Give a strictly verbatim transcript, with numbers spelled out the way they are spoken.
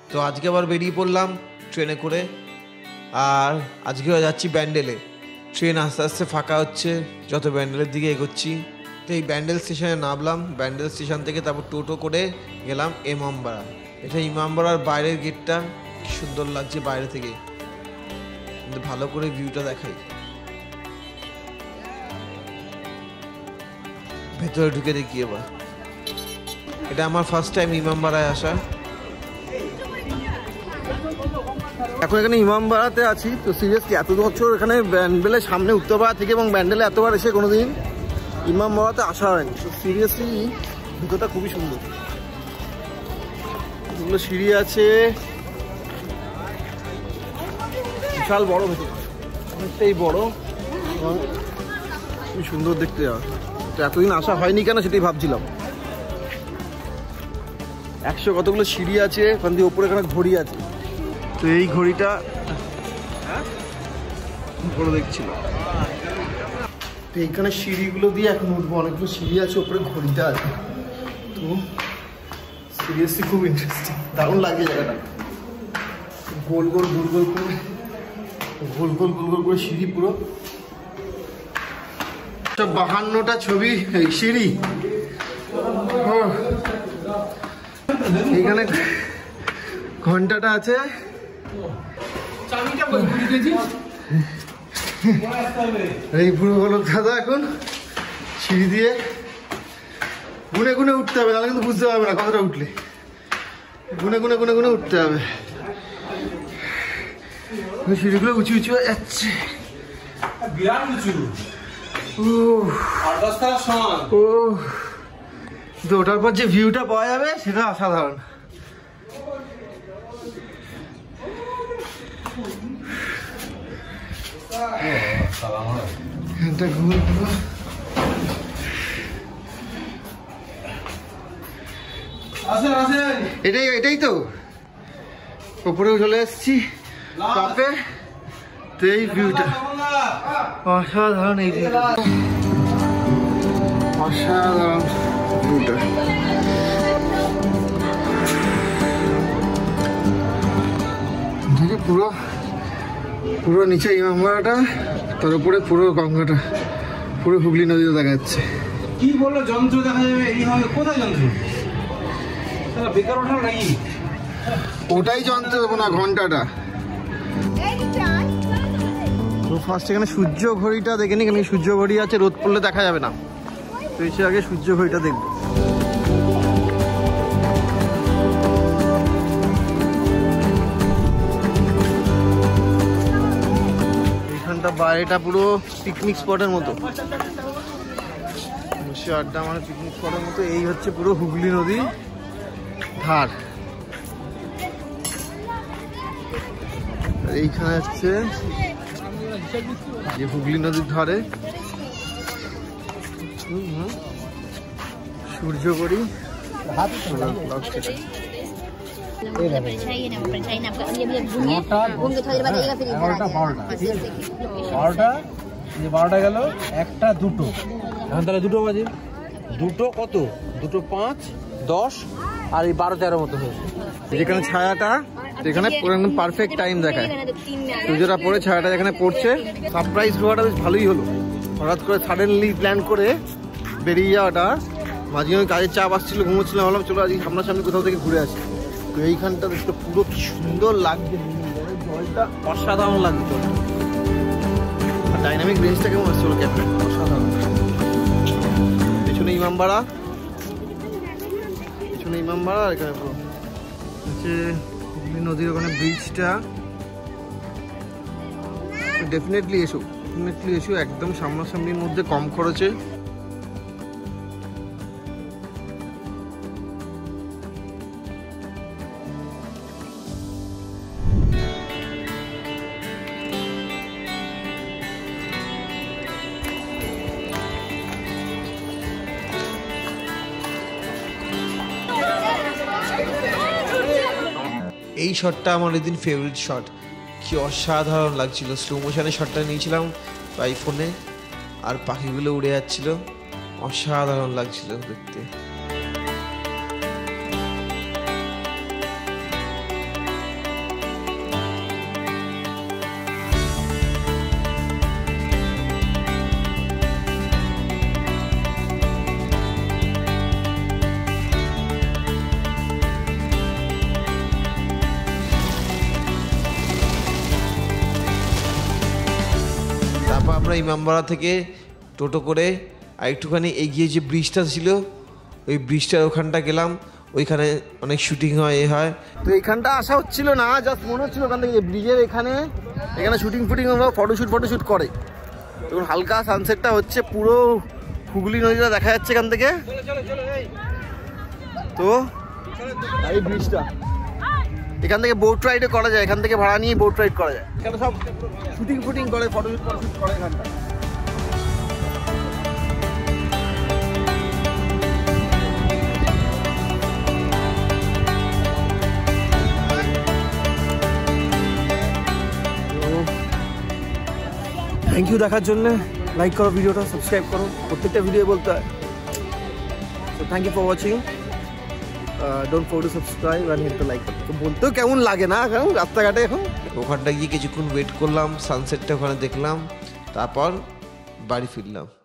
তো আজকে আবার বেরিয়ে পড়লাম ট্রেনে করে, আর আজকে যাচ্ছি ব্যান্ডেলে। ট্রেন আস্তে আস্তে ফাঁকা হচ্ছে যত ব্যান্ডেলের দিকে এগোচ্ছি। তো এই ব্যান্ডেল স্টেশনে নামলাম, ব্যান্ডেল স্টেশন থেকে তারপর টোটো করে গেলাম ইমামবাড়া। এটা ইমামবাড়ার বাইরের গেটটা, কি সুন্দর লাগছে বাইরে থেকে, কিন্তু ভালো করে ভিউটা দেখাই। ভেতরে ঢুকে দেখি এবার। এটা আমার ফার্স্ট টাইম ইমামবাড়ায় আসা। এখন এখানে ইমামবাড়াতে আছি। তো সিরিয়াসলি এত বছর এখানে ব্যান্ডেলের সামনে উত্তরপাড়া থেকে এবং ব্যান্ডেলে এতবার এসে কোনোদিন ইমামবাড়াতে আসা হয়নি। তো সিরিয়াসলি ভিতরটা খুবই সুন্দর, এগুলো সিঁড়ি আছে, বিশাল বড় ভেতর, অনেকটাই বড় এবং খুবই সুন্দর দেখতে। তো এতদিন আসা হয়নি কেন সেটাই ভাবছিলাম। একশো কতগুলো সিঁড়ি আছে, ওখান দিয়ে ওপরে এখানে ঘড়ি আছে। তো এই ঘড়িটা বড় দেখছিল। তো এইখানে সিঁড়িগুলো দিয়ে এখন উঠবো, অনেকগুলো সিঁড়ি আছে, ওপরে ঘড়িটা আছে। তো সিরিয়াসলি খুব ইন্টারেস্টিং, দারুণ লাগে জায়গাটা। গোল গোল গোল গোল করে গোল গোল গোল গোল করে সিঁড়ি পুরো। বাহান্নটা ছবি এই সিঁড়ি। এইখানে ঘন্টাটা আছে, এই পুরো হলো দাদা। এখন সিঁড়ি দিয়ে গুনে গুনে উঠতে হবে, তাহলে কিন্তু বুঝতে পারবে না কতটা উঠলে। গুনে গুনে গুনে গুনে উঠতে হবে। সিঁড়িগুলো উঁচু উঁচু হয়ে যাচ্ছে, বিরাট উঁচু। তো ওটার পর যে ভিউটা পাওয়া যাবে সেটা অসাধারণ। এটাই এটাই তো উপরেও চলে এসছি টপে। তো এই ভিউটা অসাধারণ, এই ভিউটা অসাধারণ ভিউটা। পুরো পুরো নিচে ইমামবাড়াটা, তার উপরে পুরো গঙ্গাটা, পুরো হুগলি নদীতে দেখা যাচ্ছে। কি বললো যন্ত্র দেখা যাবে এইভাবে? কোথায় যন্ত্র? বেকার ওঠার নাকি? ওটাই যন্ত্র দেবো না, ঘন্টাটা। তো ফার্স্ট এখানে সূর্য ঘড়িটা দেখে নি, এখানে সূর্য ঘড়ি আছে, রোদ পড়লে দেখা যাবে না। তো এসে আগে সূর্য ঘড়িটা দেখবো। এইখানটা বাইরেটা পুরো পিকনিক স্পটের মতো, বসে আড্ডা মানে পিকনিক স্পটের মতো। এই হচ্ছে পুরো হুগলি নদী ধার। এইখানে হচ্ছে যে হুগলি নদীর ধারে সূর্য করি। বারোটা গেল, একটা দুটো, এখন তাহলে দুটো বাজে। দুটো কত? দুটো পাঁচ দশ আর এই বারো তেরো মতো হয়েছে। যেখানে ছায়াটা, এখানে একদম পারফেক্ট টাইম দেখায়। সূর্যটা পড়ে ছায়াটা যেখানে পড়ছে। সারপ্রাইজ হওয়াটা বেশ ভালোই হলো, হঠাৎ করে সাডেনলি প্ল্যান করে বেরিয়ে যাওয়াটা। মাঝে মাঝে কাজের চাপ আসছিল, ঘুমোচ্ছিলাম, ভাবলাম চলো আজকে সামনাসামনি কোথাও থেকে ঘুরে আসি। তো এইখানটা দেখতে পুরো কি সুন্দর লাগছে, জলটা অসাধারণ লাগছে। আর ডাইনামিক রেঞ্জটা কেমন আসছিল ক্যাপ্টেন, অসাধারণ। পেছনে ইমামবাড়া, পেছনে ইমামবাড়া, আর এখানে পুরো হচ্ছে হুগলি নদীর ওখানে ব্রিজটা। ডেফিনেটলি এসো, ডেফিনেটলি এসো, একদম সামনাসামনির মধ্যে কম খরচে। এই শটটা আমার এদিন ফেভারিট শট, কি অসাধারণ লাগছিল। স্লো মোশনে শটটা নিয়েছিলাম আইফোনে, আর পাখিগুলো উড়ে যাচ্ছিল, অসাধারণ লাগছিল দেখতে। আমরা ইমামবাড়া থেকে টোটো করে আর একটুখানি এগিয়ে যে ব্রিজটা ছিল ওই ব্রিজটার ওখানটা গেলাম, ওইখানে অনেক শুটিং হয় এ হয়। তো এইখানটা আসা হচ্ছিল না, জাস্ট মনে হচ্ছিল ওখান থেকে ব্রিজের এখানে এখানে শুটিং ফুটিং ফটোশ্যুট ফটোশ্যুট করে। তখন হালকা সানসেটটা হচ্ছে, পুরো হুগলি নদীটা দেখা যাচ্ছে এখান থেকে। তো এই ব্রিজটা এখান থেকে বোট রাইডও করা যায়, এখান থেকে ভাড়া নিয়ে বোট রাইড করা যায়। এখানে সব শুটিং ফুটিং করে ফটোশ্যুট ফটোশ্যুট করে এখানটা। থ্যাংক ইউ দেখার জন্য। লাইক করো ভিডিওটা, সাবস্ক্রাইব করো, প্রত্যেকটা ভিডিও বলতে হয়। So thank you for watching, don't forget to subscribe and hit the like. তো বলতেও কেমন লাগে না এখন রাস্তাঘাটে, এখন ওখানটা গিয়ে কিছুক্ষণ ওয়েট করলাম, সানসেটটা ওখানে দেখলাম, তারপর বাড়ি ফিরলাম।